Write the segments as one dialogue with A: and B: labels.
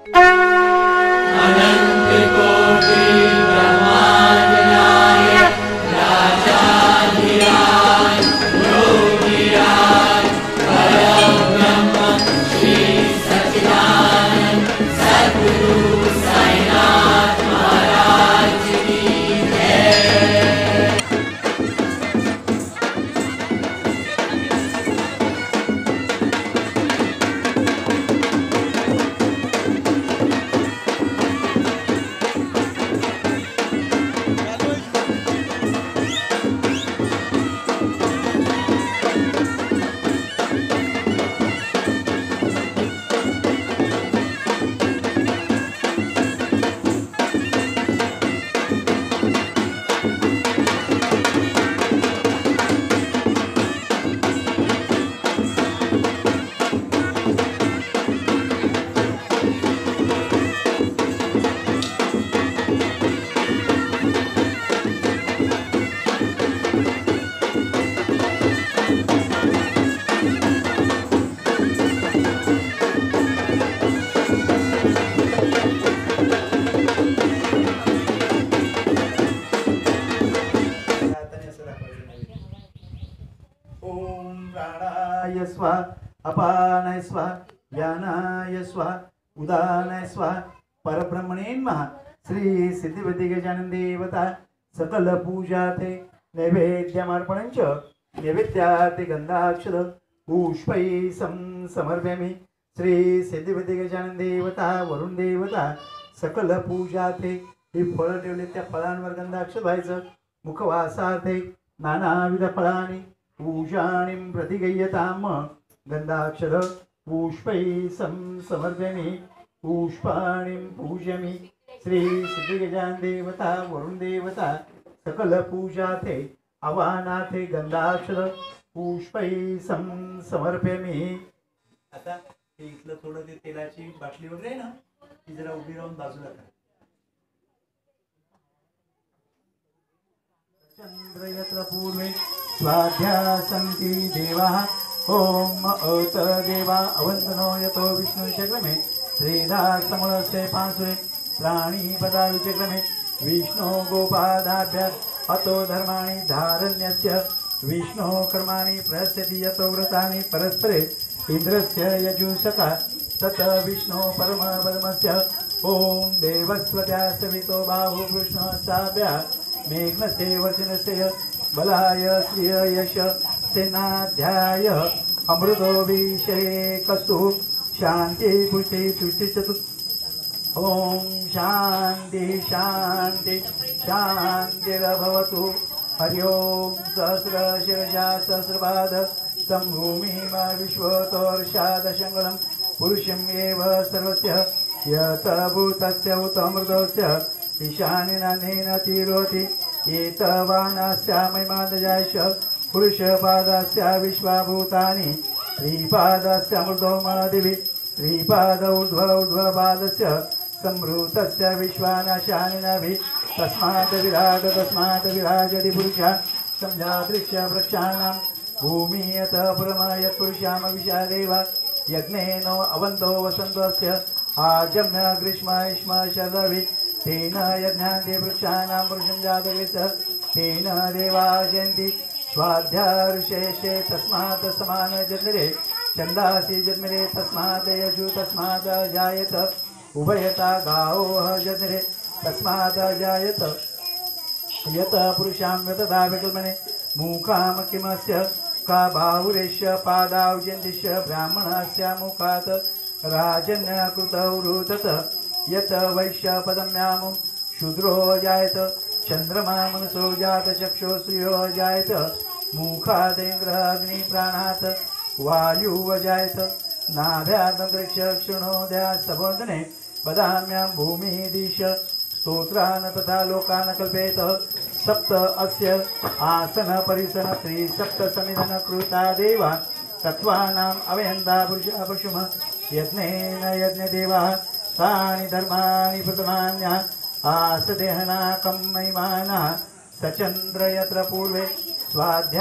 A: अपानाय स्वाहा, व्यानाय स्वाहा, उदानाय स्वाहा, परब्रह्मणे नमः। श्री सिद्धिविद्य गजानन देवता सकल पूजा थे नैवेद्यमर्पणञ्च नैवेद्यार्थे गंधाक्षर पुष्पै समर्पयामि। श्री सिद्धिविद्य गजानन देवता वरुण देवता सकल पूजा थे ही फळं ठेवले त्या फळांवर गंधाक्षर व्हायचं। मुखवासार्थे नानाविध फळांनी पूजाणीं प्रतिगय्यताम गंधाक्षर पुष्पै समर्पयामि पुष्पाणीं पूजयामि। श्री सिद्धि गजानन देवता वरुण देवता सकल पूजा थे आवाहनाथे गंधाक्षर पुष्पै समर्पयामि। आता इथलं थोडं ते तेलाची बाटली वगैरे आहे ना ती जरा उभी राहून बाजूला करा। चंद्र यत्र पूर्वे स्वाध्यासन्ति देवाः ओम औत देवा अवंतनो यतो विष्णु चक्रमे श्रीदासमलस्ते पांसुरे प्राणी पदावि चक्रमे विष्णु गोपादाभ्य अतो धर्माणि धारण्यस्य विष्णु कर्माणि प्रस्यति यतो व्रतानि परस्परे इंद्रस्य यजुषका तत विष्णु परम परमस्य ओम देवस्वत्या सवितो बाहु कृष्ण साभ्या मेघनस्य वर्चनस्य बलाय श्रिय यश सेनाध्याय अमृतोभिषेकस्तु शांति पुष्टि तुष्टि चतुर्थ ओम शांति शांति शांतिर्भवतु। हरि ओम सहस्रशिरसा सहस्रपाद संभूमिम विश्वतोर्षादशङ्गलं पुरुषं एव सर्वस्य यत भूतस्य उतमृतस्य ईशानेन तीरोति एतवानस्य महिमादजायश पुरुषपादस्य विश्वभूतानि त्रिपादस्य अमृतोमदिवि त्रिपाद ऊर्ध्वपादस्य संभृतस्य विश्वानाशानिनभि तस्मात् विराजति पुरुषः संजादृश्य वृक्षाणां भूमियत परमयत् पुरुषामविशादेव यज्ञेनो अवन्तो वसन्तस्य आजम्य ग्रीष्म इष्म शरदवि तेन यज्ञान्ते वृक्षाणां पुरुषं जातवेत् तेन देवा जयन्ति स्वाध्याऋषेशे तस्मात् समान जन्मरे छन्दासि जन्मरे तस्मात् यजु तस्मात् जायत उभयता गावोः जन्मरे तस्मात् जायत यत पुरुषां यतदा विकल्पने मुखां किमस्य का बाहुरेश्य पादावजन्तिश्य ब्राह्मणस्य मुखात् राजन्यकृतौ रुदत यत वैश्य पदम्यामुं शूद्रो जायत चंद्रमा मनसो जात चक्षो श्रियो जायत मुखादेन्द्र अग्नि प्राणात् वायुः जायत नाभ्यादन्तरिक्ष क्षुणोदया सबोधने वदाम्यां भूमिदिश स्तोत्रान् तथा लोकान् कल्पेत सप्त अस्य आसन परिसन त्रिसप्त समिधन कृता देवा तत्त्वानाम् अवयन्ता पुरुषः पशुम यज्ञेन यज्ञदेवाः तानि धर्माणि प्रथमान्यः आसदेहनाकं महिमानः सचन्द्र यत्र पूर्वे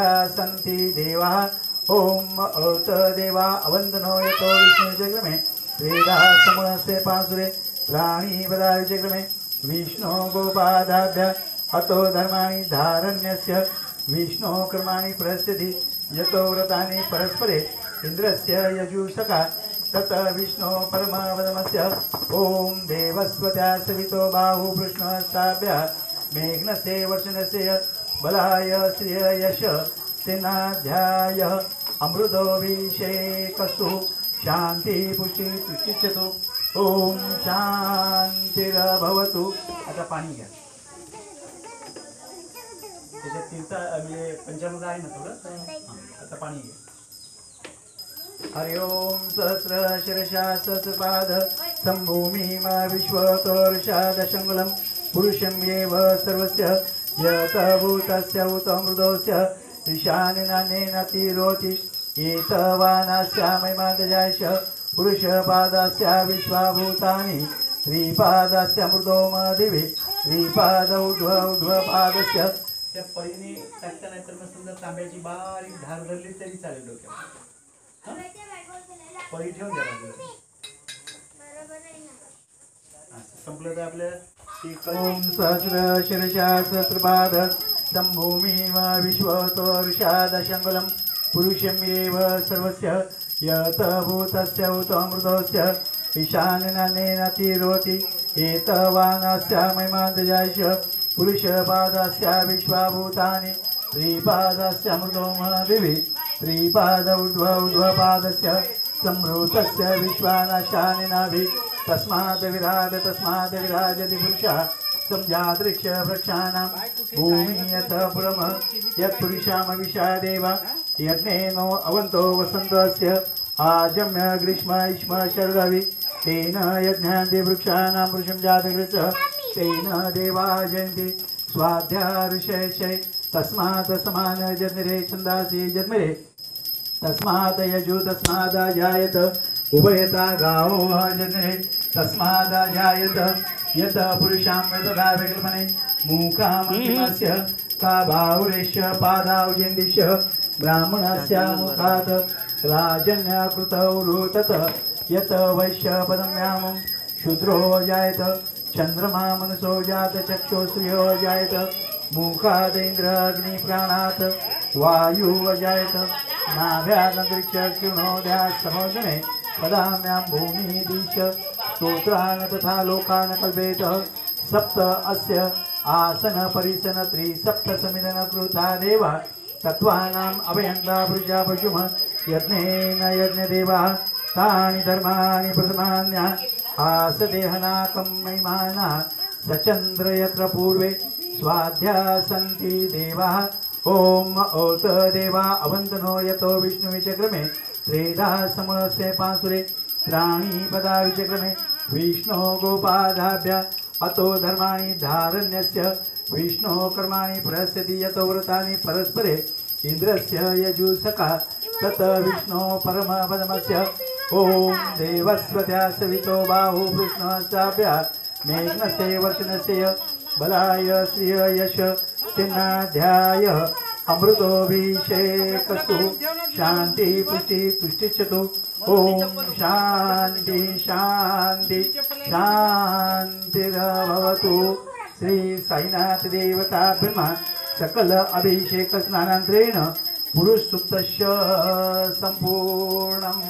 A: स्वाध्यासन्ति देवाः ओम औत देवा अवन्दनो यतो विष्णु जगमे त्रिधा समूहस्य पांसुरे प्राणी पदाविचे क्रमे विष्णु गोपादाभ्य अतो धर्माणि धारण्यस्य विष्णु कर्माणि प्रस्थिति यतो व्रतानि परस्परे इंद्रस्य यजुषका तत विष्णु परमवदमस्य ओम देवस्वत्या सवितो बाहु कृष्णस्ताभ्य मेघनस्य वर्षणस्य बलाय श्रिय यश तेनाध्याय अमृतोऽभिषेकस्तु शांति पुष्टि तुष्टिच्यतु ओम शांतिर्भवतु। आता पाणी घ्या त्याच्यात तीर्थ म्हणजे पंचामृत आहे ना थोडं आता पाणी घ्या। हरि ओम सहस्र शिरषा सहस्रपाद संभूमिम विश्वतोर्षादशङ्गुलं पुरुषं येव सर्वस्य यत भूतस्य उतमृतस्य ईशानेन तिरोति एतवानस्य महिमादजायश पुरुषपादस्य विश्वभूतानि त्रिपादस्य मृदोम दिवि त्रिपाद ऊर्ध्वपादस्य त्या पळीने टाकता नाही तर मग समजा तांब्याची बारीक धार धरली तरी चालेल डोक्यात पळी ठेवून द्या बाजूला संपलं तर आपल्या ओम सहस्र शिरषा सहस्रपाद संभूमिम विश्वतोर्षादशङ्गुलं पुरुषं येव सर्वस्य यत भूतस्य उतमृतस्य ईशानेन तिरोति एतवानस्य महिमादजायश पुरुषपादस्य विश्वभूतानि त्रिपादस्य मृदोम दिवि त्रिपाद ऊर्ध्वपादस्य संभृतस्य विश्वानाशानिनाभि तस्मात् विराजति पुरुषः संजादृक्ष वृक्षाणां भूमि यथ पुरम यत्पुरुषामविषा देव यज्ञेनो अवन्तो वसन्तस्य आजम्य ग्रीष्म इष्म शरदवि तेन यज्ञान्ति वृक्षाणां पुरुषं जातकृत तेन देवा जयन्ति स्वाध्या ऋषयशय तस्मात् समान जन्मरे छन्दासि जन्मरे तस्मात् यजु तस्मात् जायत उभयता गावो जन्मरे तस्मात् जायत यत पुरुषां तथा विकल्पने मुखामस्य का बाहुरेश्य पादावजेन्दिश ब्राह्मणस्य मुखात् राजन्यकृतौ रुतत यत वैश्य पदम्यामं शूद्रो जायत चंद्रमा मनसो जात चक्षुश्रियो जायत मुखाद इंद्र अग्नि प्राणात् वायु अजायत नाभ्यादंतरिक्षक्षुणोद्या समोजने पदाम्यां भूमि दीश स्तोत्रान् तथा लोकान् कल्पेत सप्त अस्य आसन परिसन त्रिसप्त समिदन कृता देवा तत्त्वानाम् अभयन्ता वृषा पशुम यज्ञेन यज्ञदेवाः तानि धर्माणि प्रथमान्या आसदेहनाकं महिमाना सचन्द्र यत्र पूर्वे स्वाध्या सन्ति देवाः ओम ओत देवा अवन्तनो यतो विष्णुविचक्रमे त्रेधा समस्य पांसुरे प्राणी पदाविचक्रमे विष्णो गोपादाभ्य अतो धर्माणि धारण्यस्य विष्णो कर्माणि प्रहस्यति यतो व्रतानि परस्परे इंद्रस्य यजुषका तत विष्णो परमपदमस्य ओम देवस्वत्या सवितो बाहु कृष्णस्ताभ्य मेघनस्य वर्षणस्य बलाय श्रिय यश तेनाध्याय अमृतोऽभिषेकस्तु शांति पुष्टि तुष्टिच्यतु ओम शांति शांति शांतिर्भवतु। श्री साईनाथ देवताभ्यः सकल अभिषेक स्नानांतरेण पुरुष सुक्तस्य संपूर्णम्।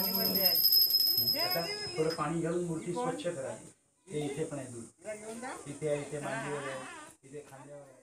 A: थोडं पाणी घालून मूर्ती स्वच्छ करा। ते इथे पण आहे दूध इथे मांडीवर आहे इथे खांद्यावर आहे।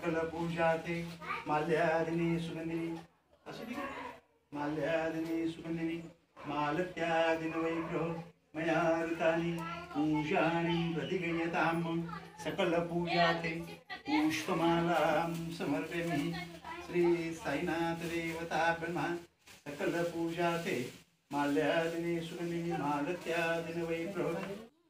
A: सकल पूजार्थे माल्यादिनी सुगंधिनी अशी माल्यादिनी सुगंधिनी मालत्यादिन वैग्रह मया ऋतानि पूजानि प्रतिगयतां सकल पूजार्थे पुष्पमालां समर्पयामि श्री साईनाथ देवता ब्रह्मा सकल पूजार्थे माल्यादिनी सुगंधिनी मालत्यादिन वैग्रह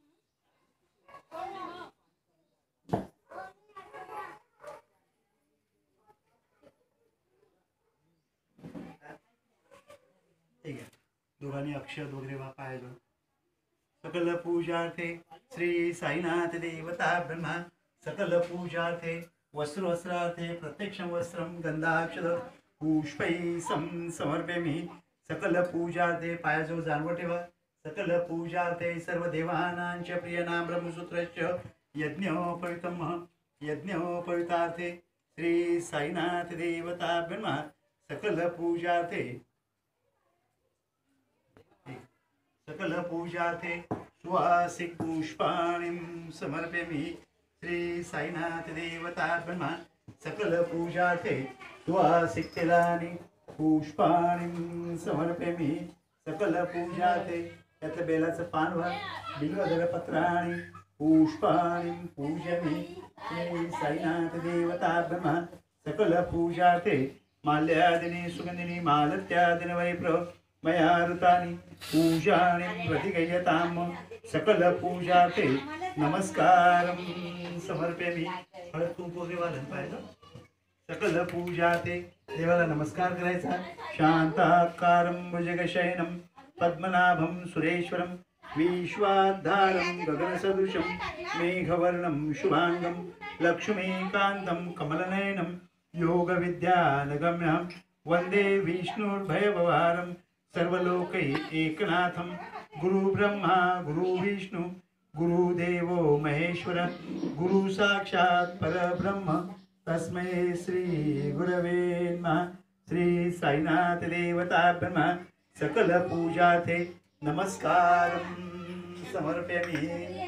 A: ठीक आहे दोघांनी अक्षत वगैरे पाहायचं सकल पूजार्थे श्री साईनाथ देवता ब्रह्मा सकल पूजार्थे वस्त्रार्थे प्रत्यक्षं वस्त्रं गंधाक्षत पुष्पै समर्पयामि सकल पूजार्थे पायाजवळ जानवं ठेवा सकल पूजार्थे सर्व देवानांच प्रियनाम ब्रह्मसूत्रस्य यज्ञोपवितार्थे श्री साईनाथ देवता ब्रह्मा सकल पूजार्थे सुवासिक पुष्पाणिं समर्पयामि श्री साईनाथ देवता ब्रह्मा सकल पूजार्थे सुवासिक तेलानि पुष्पाणिं समर्पयामि सकल पूजार्थे त्यातलं बेलाचं पान वा बिल्वदलपत्राणि पुष्पाणि पूजयामि श्री साईनाथ देवता ब्रह्मा सकल पूजार्थे माल्यादिनी सुगंधिनी मालत्यादिन वैप्र मया ऋतानि पूजानि प्रतिगयतां सकल पूजार्थे नमस्कारं समर्पयामि हळद कुंकू देवाला पाहिजे सकल पूजार्थे देवाला नमस्कार करायचा शांताकारं भुजगशयनं पद्मनाभं सुरेश्वरं विश्वाधारं गगनसदृशं मेघवर्णं शुभांगं लक्ष्मीकान्तं कमलनयनं योगविद्यानगम्यं वन्दे विष्णुर्भयभवारं सर्वलोकै एकनाथं गुरु ब्रह्मा गुरु विष्णु गुरुदेवो महेश्वर गुरु साक्षात् परब्रह्म तस्मै श्री गुरवे नमः श्री साईनाथ देवता ब्रह्मा सकल पूजार्थे नमस्कारं समर्पयामि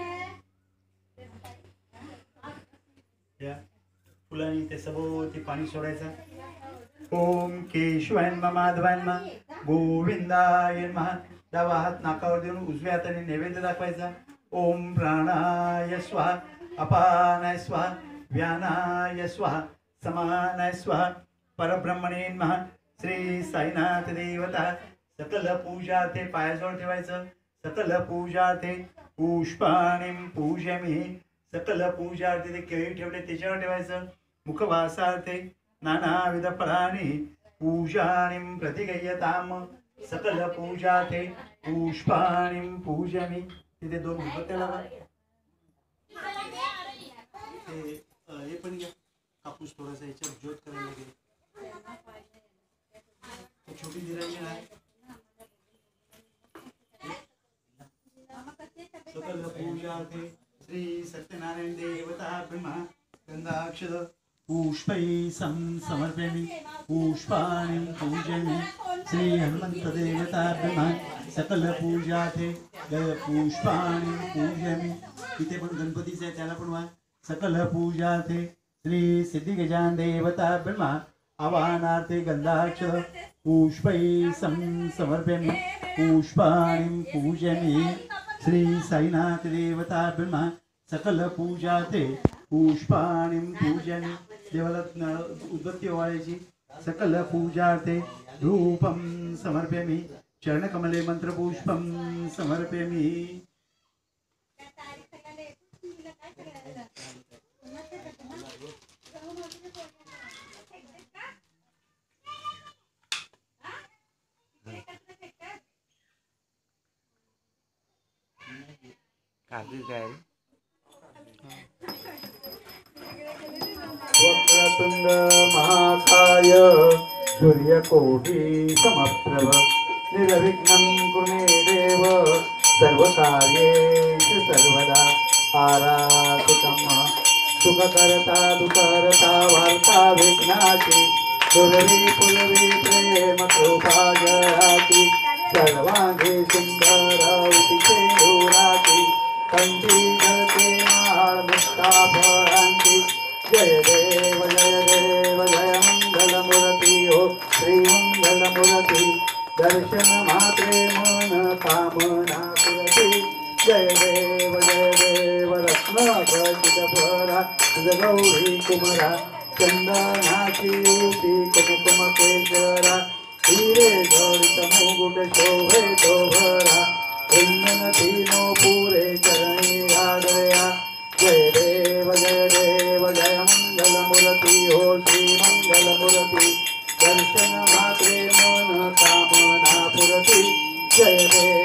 A: या फुलांनी ते सभोवती पाणी सोडायचं ओम केशवाय नमः माधवाय नमः गोविंदाय नमः डावा हात नाकावर देऊन उजव्या हाताने नैवेद्य दाखवायचा ओम प्राणाय स्वाहा अपानाय स्वाहा व्यानाय स्वाहा समानाय स्वाहा परब्रह्मणे नमः श्री साईनाथ देवता सकल पूजार्थे पायाजवळ ठेवायचं सकल पूजार्थे पुष्पाणिं पूजयामि सकल पूजार्थे ते केळी ठेवले त्याच्यावर ठेवायचं मुखवासार्थे नानाविध फलानि पूजानिं प्रतिगयतां सकल पूजार्थे पुष्पाणिं पूजयामि तिथे दोन उदबत्त्या लावा हे पण घ्या कापूस थोडासा याच्यात ज्योत करायला लागेल छोटी दिरायची नाही सकल पूजार्थे श्री सत्यनारायण देवता ब्रह्मा गंधाक्षत पुष्पै समर्पयामि पुष्पाणि पूजयामि श्री हनुमंत देवता ब्रह्मा सकल पूजार्थे पुष्पाणि पूजयामि इथे पण गणपतीचे आहे त्याला पण वा सकल पूजार्थे श्री सिद्धिगजान देवता ब्रह्मा आवाहनार्थे गंधाक्षत पुष्पै समर्पयामि पुष्पाणि पूजयामि श्री साईनाथ देवता ब्रह्मा सकल पूजार्थे पुष्पाणि पूजयामि देवाला उदबत्ती ओवाळायची सकल पूजार्थे धूपं समर्पयामि चरणकमले मंत्रपुष्पं समर्पयामि वक्रतुंड महाकाय सूर्यकोटि समप्रभ निर्विघ्नं कुरु मे देव सर्वकार्येषु सर्वदा आराधितं सुखकर्ता दुःखहर्ता वार्ता विघ्नाची दुर्वी पुरवी प्रेम कृपा जयाति सर्वांगे सुंदर उतिशेंदुराति कंठी धरते माळ मुक्ता फळांची जय देव
B: दर्शन मात्रे मन कामना पुरती जय देव रत्न खचित फरा गौरी कुमरा चंदनाची उटी कुमकुम केशरा हिरे जडित मुकुट शोभे तो भरा इंजन तीनो पुरे चरणी आदरया जय देव जय मंगल मूर्ति हो श्री मंगल मूर्ति दर्शन मात्रे मन कामना पुरती जय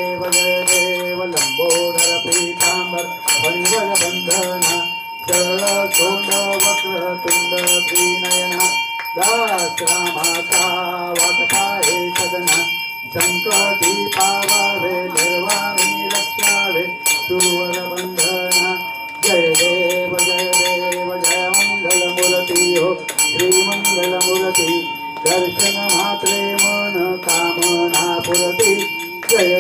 B: देव लंबोदर पीतांबर परिवर बंधना सरल सोंड वक्र तुंड त्रिनयना दास रामाचा वाट पाहे सदना संकटी पावावे निर्वाणी रक्षावे सुरवर बंधना जय देव जय मंगल मूर्ति हो श्री मंगल मूर्ति दर्शन मात्रे मन कामना पुरती जय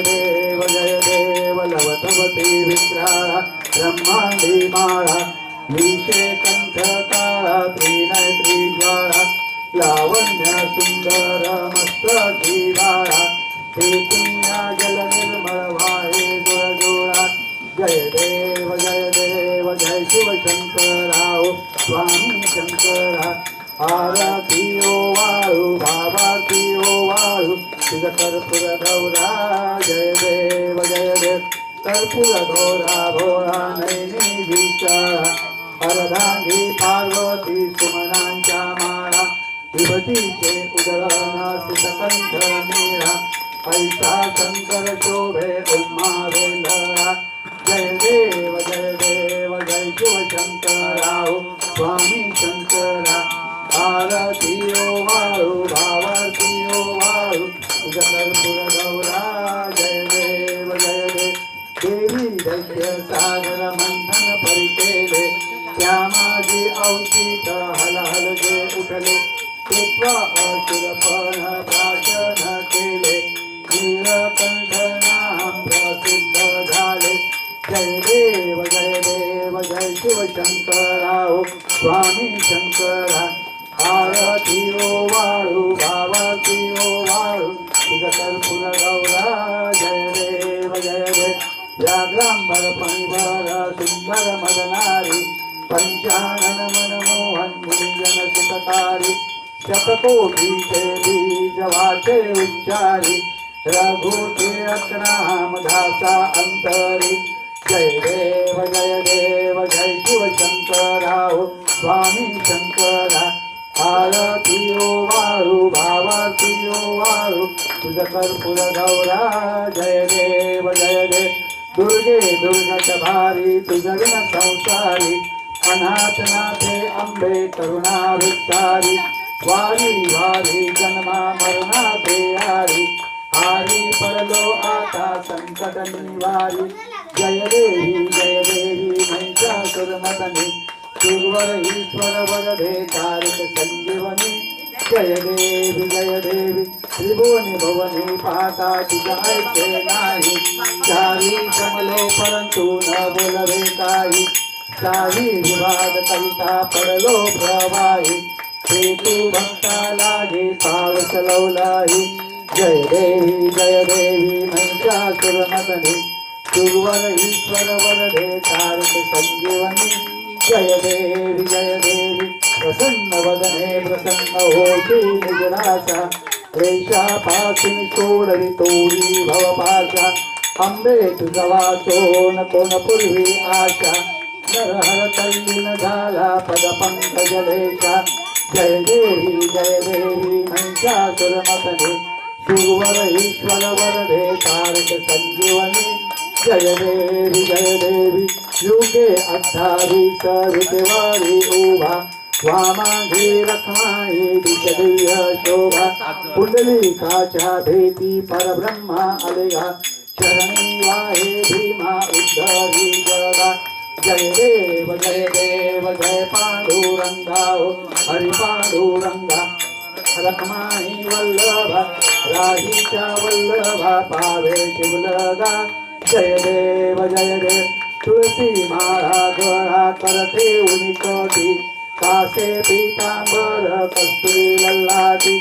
B: देव लवतवती विग्रहा ब्रह्मांडी माळा विषे कंठ काळा त्रिनयत्री ज्वाळा लावण्य सुंदर मस्तकी बाळा हे पुण्या जल निर्मळ वाहे जोळा जय देव जय शिव शंकराव स्वामी शंकरा आरती ओ वाळू भावाती ओ वाळू तुझ कर्पूर गौरा जय देव कर्पूर गौरा भोळा नैनी विचारा अर्धांगी पार्वती सुमनांच्या माळा विभतीचे उदरनासित कंठ मीरा ऐसा शंकर शोभे उम्मा वेंधळा जय देव जय शिव शंकराव स्वामी शंकरा आरती ओ वाळू भावाती ओ वाळू तुझ कर्पूर गौरा जय देव देवी दैत्य सागर मंथन परिकेले त्या माझी अवचित हलहल जे उठले तेव्हा असुरपण प्राशन केले नीलकंठ नाम प्रसिद्ध झाले जय देव जय शिव शंकराव स्वामी शंकरा आरती ओ वाळू भावाती ओ वाळू तुझ कर्पूर गौरा जय देव व्याघ्रांबर फणीभर सुंदर मदनारी पंचानन मनमोहन मुनिजन सुखकारी शतकोटीचे बीज वाचे उच्चारी रघुते अकराम धासा अंतरी जय देव जय शिव शंकराव स्वामी शंकरा आरती ओ वाळू भावाती ओ वाळू तुझ कर्पूर गौरा जय देव दुर्गे दुर्गत भारी तुझ विन संसारी अनाथ नाथे अंबे करुणा विस्तारी वारी वारी जन्मा मरणा ते हारी हारी पडलो आता संकट निवारी जय देवी महिषासुरमर्दिनी सुरवर ईश्वर वरदे तारक संजीवनी जय देवी त्रिभुवनी भुवनी पाहता तुझा ऐसे नाही चारी जमलो परंतु न बोलवे काही काही विवाद कविता पडलो प्रवाही ते तू भक्ता लागे पावस लवलाही जय देवी महिषासुरमर्दिनी सुरवर ईश्वर वरदे तारक संजीवनी जय देवी प्रसन्न वदने प्रसन्न होती निजराशा रेषा पासून सोडली तोडी भवपाशा अंबे तुझा वाचो नको न पूर्वी आशा नरहर तल्लीन झाला पद पंकजलेशा जय देवी महिषासुरमर्दिनी सुरवर ईश्वर वरदे तारक संजीवनी जय देवी युगे 28 विटेवारी उभा वामाघे रखमाई दिव्य शोभा पुंडलिकाच्या भेटी परब्रह्मा आलेगा शरणी वाहे भीमा उद्धरी जगा जय देव जय पांडुरंगा हरि पांडुरंगा रखमाई वल्लभा राहीच्या वल्लभा पावे शिवलगा जय देव तुळसी माळा गळा करते उनिकटी कासे पीतांबर कस्तुरी लल्लाटी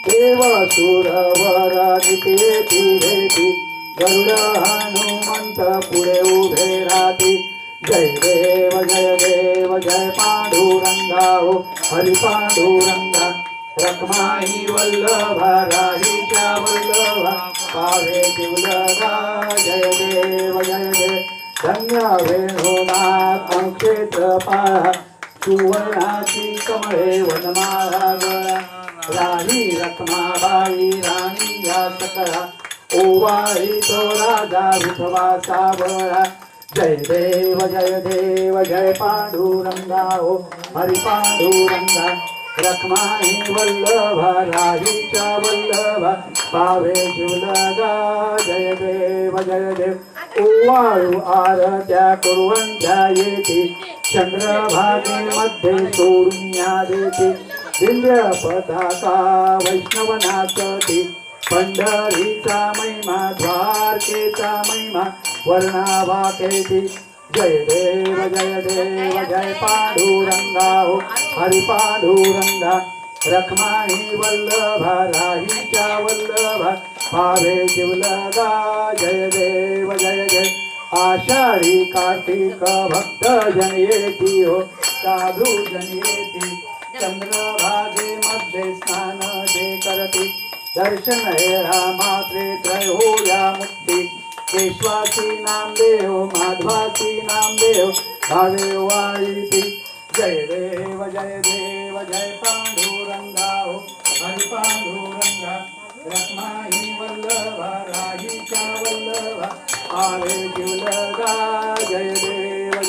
B: देव सुरवर निकेती भेटी गरुड हनुमंत पुढे उभे राहती जय देव जय पांडुरंगा हो हरी पांडुरंगा रखमाई वल्लभा राहीच्या वल्लभा पावे जिवलगा जय देव धन्य वेणुनाथ अंक्षेत्र पाळा सुवर्णाची कमळे वनमाळा गळा राही रखमाबाई राणी या सकळा ओवाळी तो राजा विठवा सावळा जय देव जय पांडुरंगा हो हरी पांडुरंगा रखमाई वल्लभा राहीच्या वल्लभा पावे शिवलगा जय देव ओवाळू आरत्या कुरवंत्या येते चंद्रभागेमध्ये सोडून या देते दिव्य पताका वैष्णव नाचते पंढरीचा महिमा द्वारकेचा महिमा वर्णावा केती जय देव जय पांडुरंगा हो हरी पांडुरंगा रखमाई वल्लभा राहीच्या वल्लभा पावे शिवलगा जय देव आषाढी कार्तिक भक्त जन येती हो साधू जन येती चंद्रभागेमध्ये स्नान जे करती दर्शन हेळा मात्रे त्रय होया मुक्ती केशवाची नामदेव माधवाची नामदेव भावे वाळीती जय देव जय पांडुरंगा हो हरी पांडुरंगा रखमाई वल्लभा राहीच्या वल्लभा आवे जिवलगा जय देव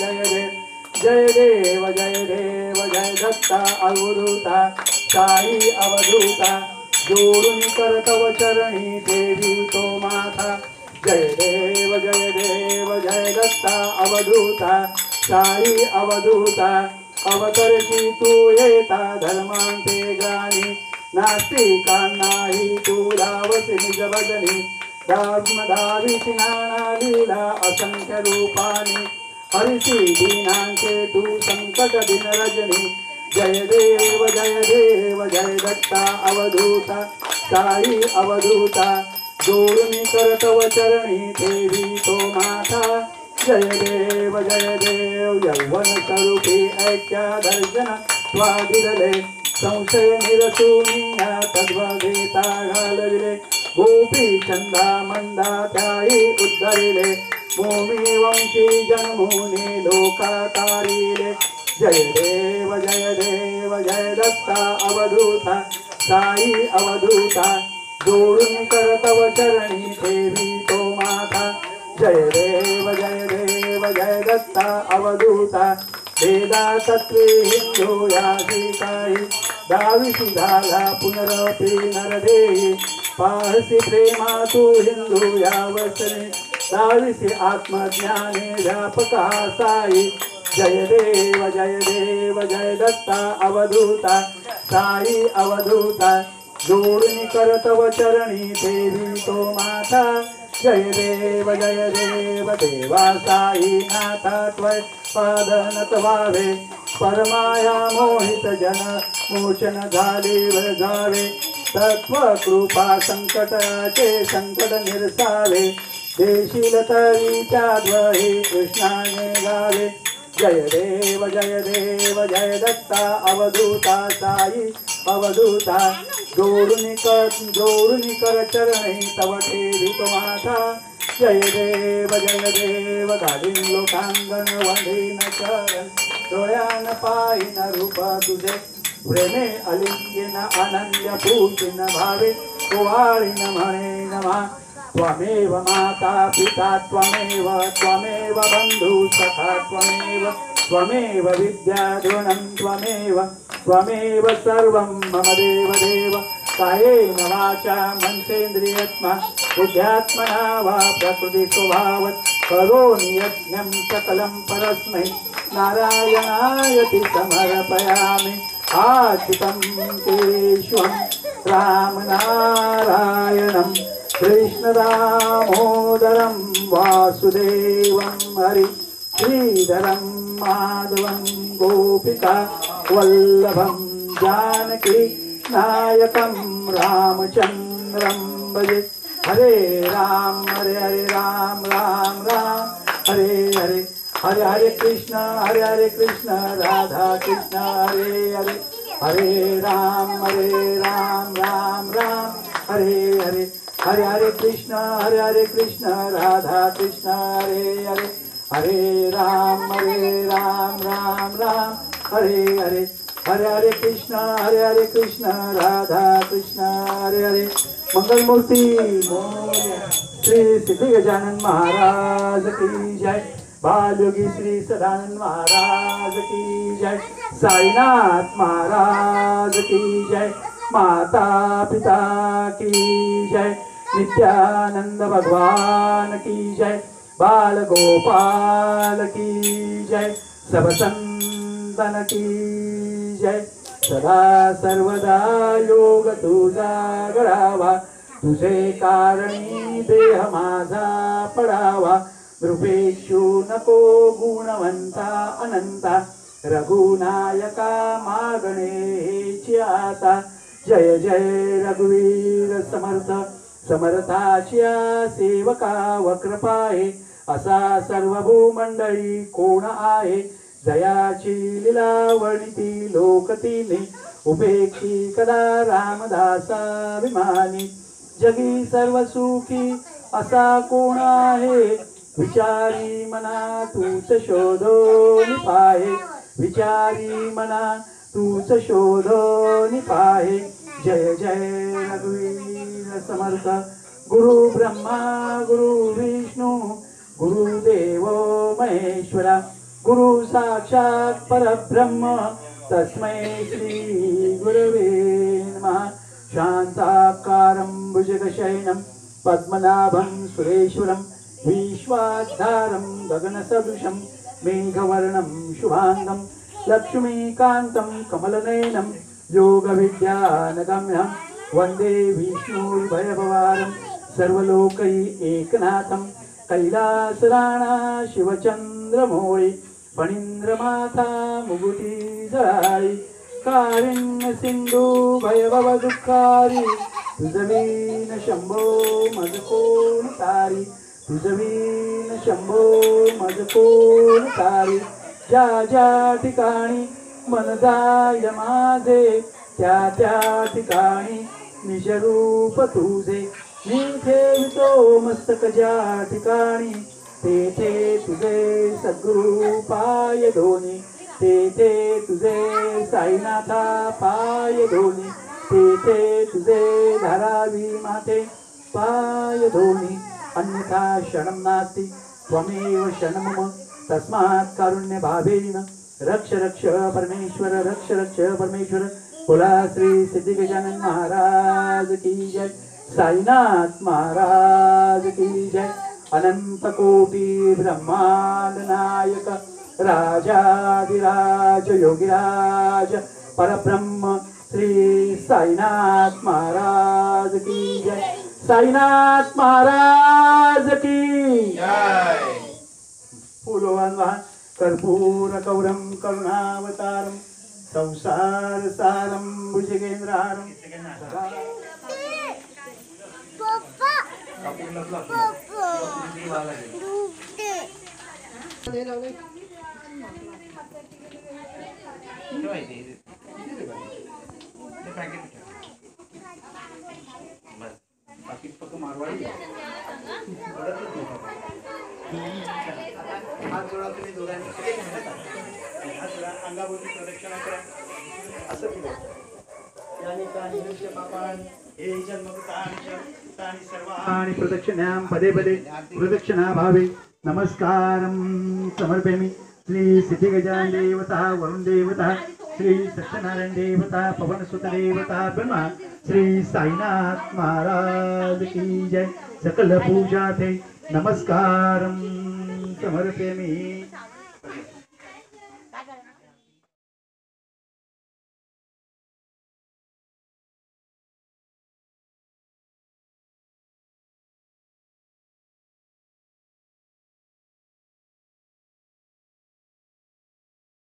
B: जय दत्ता अवधूता साई अवधूता जोडून करतव चरणी देवी तो माथा जय देव जय दत्ता अवधूता साई अवधूता अवतरशी तू येता धर्मांते ग्राणी नास्तिकांनाही तू धावसी निज भजनी धाविसी नाना लीला असंख्य रूपानी हरिसी दीनांचे तू संकट दिन रजनी जय देव जय दत्ता अवधूता साई अवधूता जोडून करतव चरणी देवी तो माता जय देव यौवन स्वरूपी ऐक्या दर्शन स्वादिले संशय निरसूनिया तद्वगीता घालविले गोपी चंदा मंदा त्याई उद्धरिले भूमी वंशी जन्मूनी लोका तारिले जय देव जय दत्ता अवधूता साई अवधूता जोडून करतव चरणी देवी तो माता जय देव जय दत्ता अवधूता वेदा तत्वे हिंदू यासी काही दाविसी झाला पुनरपी नरदेही पाहसी प्रेमा तू हिंदू या वसने दाविसी आत्मज्ञाने व्यापका साई जय देव जय दत्ता अवधूता साई अवधूता जोडून करतव चरणी देवी तो माता जय देव देवा साई नाथा त्वय पादनत व्हावे परमाया मोहित जन मोचन झाले जावे तत्व कृपा संकटाचे संकट निरसावे देशील तरीच्या द्वही कृष्णाने गावे जय देव जय दत्ता अवधूता साई अवधूता जोडून कर चरणी तव ठेवितो माथा जय देव गाडीन लोकांगण वंदीन चरण डोळ्यान पाहिन रूप तुझे प्रेमे अलिंगेन अनन्य पूजिन भावे कुवाळीन म्हणे नमा त्वमेव माता पिता त्वमेव बंधु सखा त्वमेव विद्या द्रोणं त्वमेव सर्वं मम देव कायेन वाचा मनसेन्द्रियात्मा बुद्ध्यात्मना वा प्रकृति स्वभावत् करोमि यज्ञं सकलं परस्मै नारायणायति समर्पयामि आचितं केशवं रामनारायणं कृष्णदामोदरं वासुदेवं हरि श्रीधरं माधवं गोपिका वल्लभं जानकी नायकं रामचन्द्रं भजे हरे राम राम राम हरे हरे हरे हरे कृष्ण राधा कृष्ण हरे हरे हरे राम राम राम हरे हरे हरे हरे कृष्ण राधा कृष्ण हरे हरे हरे राम राम हरे हरे हरे हरे कृष्ण राधा कृष्ण हरे हरे मंगल मूर्ति श्री सिद्धि गजानन महाराज की जय बालयोगी श्री सदानंद महाराज की जय साईनाथ महाराज की जय माता पिता की जय नित्यानंद भगवान की जय बाल गोपाल की जय सब संतन की जय सदा सर्वदा योग तुझा घडावा तुझे कारणी देह माझा पडावा नृपेक्षु नको गुणवंता अनंता रघुनायका मागणे हेची आता जय जय रघुवीर समर्थ समर्थाच्या सेवका वक्रपा आहे असा सर्व भूमंडळी कोण आहे जयाची लीला वर्णिती लोकतीने उपेक्षी कदा रामदासाभिमानी जगी सर्व सुखी असा कोण आहे विचारी मना तूच शोधोनी पाहे विचारी मना तूच शोधोनी पाहे जय जय रघुवीर समर्थ गुरु ब्रह्मा गुरु विष्णू गुरुदेव महेश्वरा गुरु साक्षात परब्रह्म तस्मै श्री गुरवे नमः शांताकारं भुजगशयनं पद्मनाभं सुरेश्वरं विश्वाधारं गगनसदृशं मेघवर्णं शुभांगं लक्ष्मीकान्तं कमलनयनं योगविद्यानगम्यं वन्दे विष्णुर्भयभवारं सर्वलोकैकनाथं कैलासराणा शिवचन्द्रमौळी फणीन्द्रमाथा मुगुटी जळाळी कारुण्य सिंधू भयभव दुःखारी तुझवीन शंभो मज कोण तारी तुझवीन शंभो मज कोण तारी ज्या ज्या ठिकाणी मन जाय माझे त्या त्या ठिकाणी निजरूप तुझे मी ठेवितो मस्तक ज्या ठिकाणी तेथे तुझे सद्गुरु पाय धोनी तेथे तुझे साईनाथा पाय धोनी तेथे तुझे धारावी माते पाय धोनी अन्यथा शरणं नास्ति त्वमेव शरणं मम तस्मात् कारुण्य भावेन रक्ष रक्ष परमेश्वर रक्ष रक्ष परमेश्वर बोला श्री सिद्धि गजानन महाराज की जय साईनाथ महाराज की जय अनंत कोटि ब्रह्मांड नायक राजाधिराज योगिराज परब्रह्म श्री साईनाथ महाराज की जय साईनाथ महाराज की
A: जय
B: फूलवान वाहन कर्पूर कौरम करुणावतारम संसार सारम भुजगेंद्रहारम मारवाडी हात जोडा तुम्ही दोघांनी हात जोडा अंगाभोवती प्रदक्षिणा करा असं केलं याने कानी दृश्य पापान हे जन्मकृतानि सर्वाणि प्रदक्षिणां पदे पदे प्रदक्षिणा भावे नमस्कारं समर्पयामि श्री सिद्धि गजानन देवता वरुण देवता श्री सत्यनारायण देवता पवन सुत देवता ब्रह्मा श्री साईनाथ महाराज की जय सकल पूजा थे नमस्कारं समर्पयामि